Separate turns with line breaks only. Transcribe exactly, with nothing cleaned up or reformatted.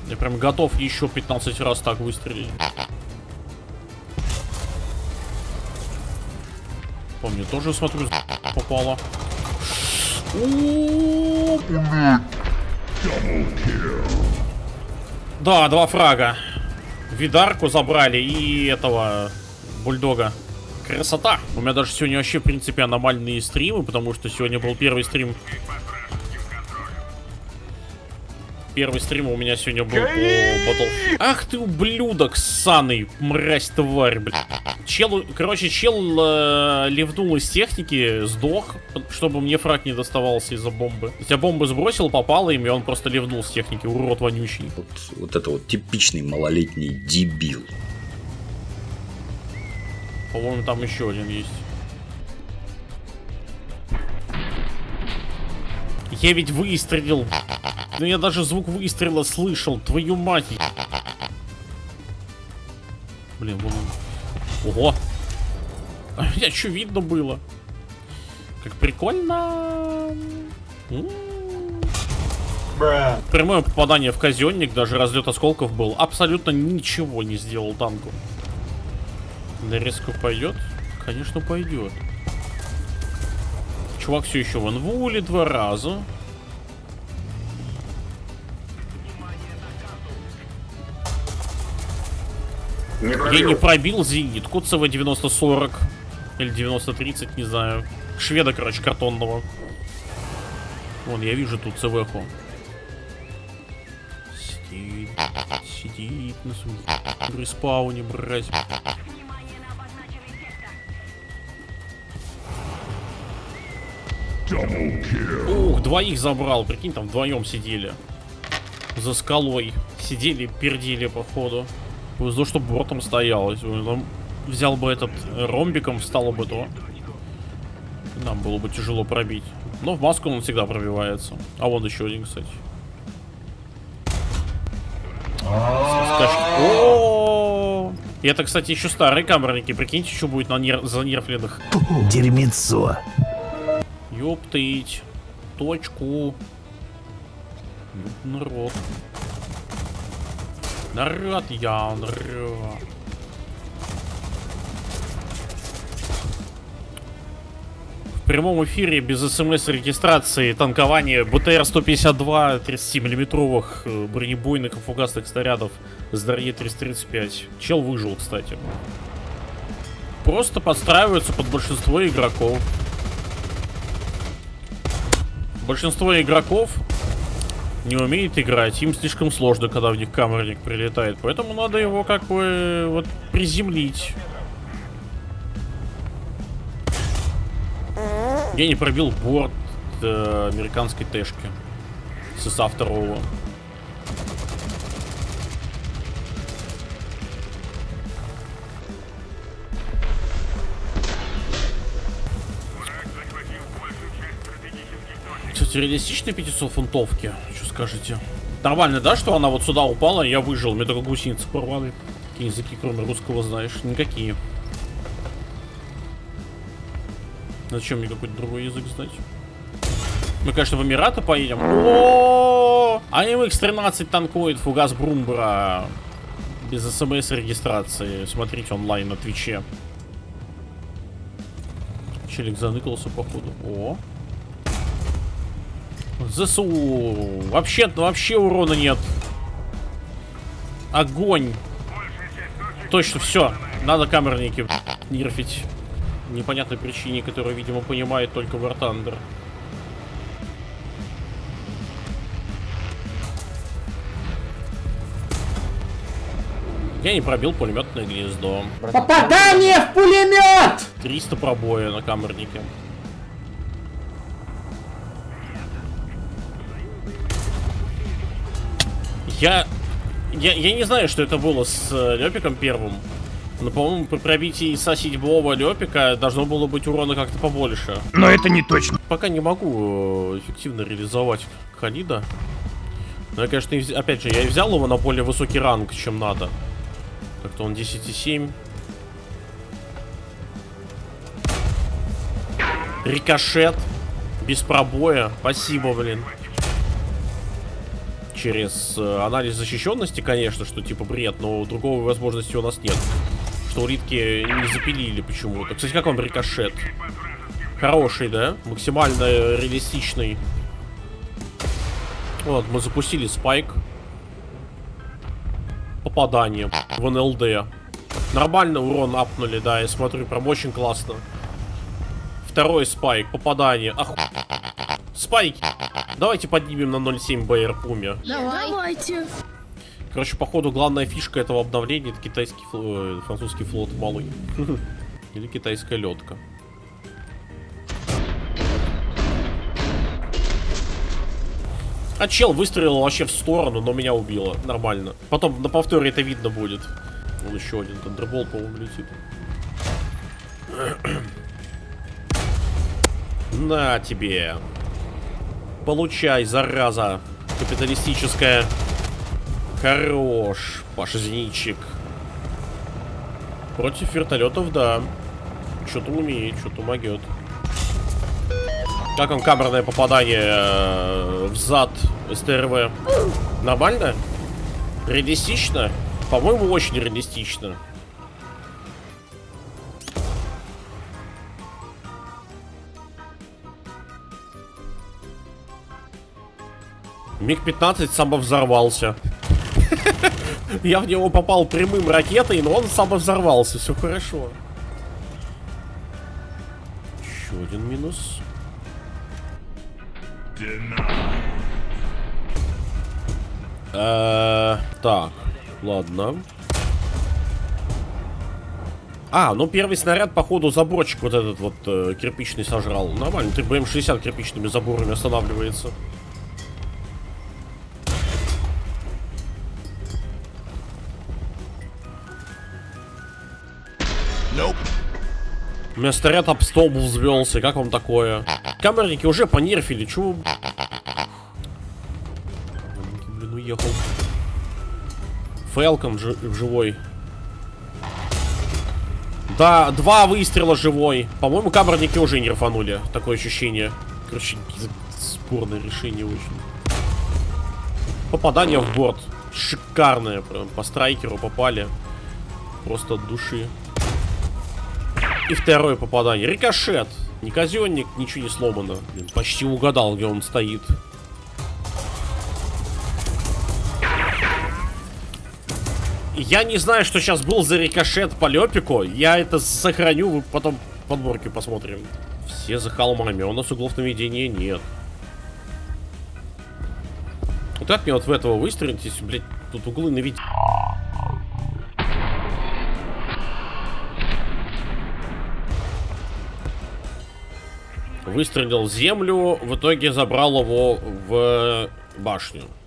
Я прям готов еще пятнадцать раз так выстрелить. Помню, тоже смотрю, попало. Да, два фрага. Видарку забрали и этого бульдога. Красота. У меня даже сегодня вообще, в принципе, аномальные стримы, потому что сегодня был первый стрим. Первый стрим у меня сегодня был по Battlefield. Ах ты ублюдок, ссаный, мразь, тварь, блядь. Чел, короче, чел э, ливнул из техники, сдох, чтобы мне фраг не доставался из-за бомбы. Я бомбы сбросил, попало им, и он просто ливнул с техники, урод вонючий.
Вот, вот это вот типичный малолетний дебил.
По-моему, там еще один есть. Я ведь выстрелил. Ну я даже звук выстрела слышал. Твою мать. Блин, вон он. Ого. А меня что видно было? Как прикольно. Прямое попадание в казенник, даже разлет осколков был. Абсолютно ничего не сделал танку. Нарезка пойдет? Конечно, пойдет. Чувак все еще в инвуле два раза. Не Я не пробил зенитку ЦВ девяносто сорок. Или девяносто тридцать, не знаю. Шведа, короче, картонного. Вон, я вижу тут ЦВ-ху. Сидит, сидит на своем респауне, брать. Ух, двоих забрал, прикинь, там вдвоем сидели. За скалой. Сидели, пердили, походу. Повезло, что бортом стоял. Если бы он взял бы этот ромбиком, встало бы то. Нам было бы тяжело пробить. Но в маску он всегда пробивается. А вон еще один, кстати. О-о-о! И это, кстати, еще старые камерники. Прикиньте, что будет на нер... занерфленных.
Дерьмецо.
Ёптыть. Точку. Народ. Народ, я народ. В прямом эфире без смс-регистрации танкование БТР сто пятьдесят два тридцатимиллиметровых бронебойных и фугасных снарядов с Дарье триста тридцать пять. Чел выжил, кстати. Просто подстраиваются под большинство игроков. Большинство игроков не умеет играть, им слишком сложно, когда в них камерник прилетает, поэтому надо его как бы вот приземлить. Я не пробил борт э, американской тэшки с ИСа второго. Кстати, реалистичные пятьсот фунтовки, что скажете? Нормально, да, что она вот сюда упала, и я выжил, мне только гусеницы порвали. Какие языки, кроме русского, знаешь? Никакие. Зачем мне какой-то другой язык знать? Мы, конечно, в Эмираты поедем. О, а эм икс тринадцать танкует фугас Брумбера без смс-регистрации. Смотрите онлайн на Твиче. Челик заныкался, походу. О. ЗСУ. Вообще, вообще урона нет. Огонь. Точно, все. Надо камерники нерфить. Непонятной причине, которую, видимо, понимает только War Thunder. Я не пробил пулеметное гнездо.
Попадание в пулемет!
триста пробоя на камернике. Я, я... Я не знаю, что это было с Лёпиком первым. Но, по-моему, при пробитии ИСа седьмого Лёпика должно было быть урона как-то побольше.
Но это не точно.
Пока не могу эффективно реализовать Халида. Но я, конечно, опять же, я и взял его на более высокий ранг, чем надо. Как-то он десять и семь. Рикошет. Без пробоя. Спасибо, блин. через э, анализ защищенности, конечно, что типа бред, но другой возможности у нас нет. Что улитки не запилили почему-то. Кстати, как вам рикошет? Хороший, да? Максимально реалистичный. Вот, мы запустили спайк. Попадание в эн эл дэ. Нормально урон апнули, да, я смотрю, прям очень классно. Второй спайк, попадание. Ах... Спайки. Давайте поднимем на ноль целых семь бэ эр Пуме.
Давайте.
Короче, походу, главная фишка этого обновления — это китайский флот, французский флот малый. Или китайская лёдка. А чел выстрелил вообще в сторону, но меня убило. Нормально. Потом на повторе это видно будет. Вон еще один тандербол, по-моему, летит. На тебе. Получай, зараза. Капиталистическая. Хорош, пашезничек. Против вертолетов, да. Что-то умеет, что-то могет. Как вам камерное попадание э, в зад эс тэ эр вэ? Нормально? Реалистично? По-моему, очень реалистично. миг пятнадцать самовзорвался. Я в него попал прямым ракетой, но он самовзорвался. Все хорошо. Еще один минус. Э, так, ладно. А, ну первый снаряд, походу, заборчик вот этот вот э, кирпичный сожрал. Нормально, ты бэ эм шестьдесят кирпичными заборами останавливается.
Nope.
У меня снаряд об столб взвелся, как вам такое? Камерники уже понерфили, чё? Блин, уехал. Фэлкон жи живой. Да, два выстрела живой. По-моему, камерники уже нерфанули. Такое ощущение. Короче, спорное решение очень. Попадание в борт. Шикарное. Прям по страйкеру попали. Просто от души. И второе попадание. Рикошет. Не казенник, ничего не сломано. Блин, почти угадал, где он стоит. Я не знаю, что сейчас был за рикошет по лёпику. Я это сохраню, вы потом подборки посмотрим. Все за холмами, у нас углов наведения нет. Вот как мне вот в этого выстрелить, если, блядь, тут углы наведения? Выстрелил в землю, в итоге забрал его в башню.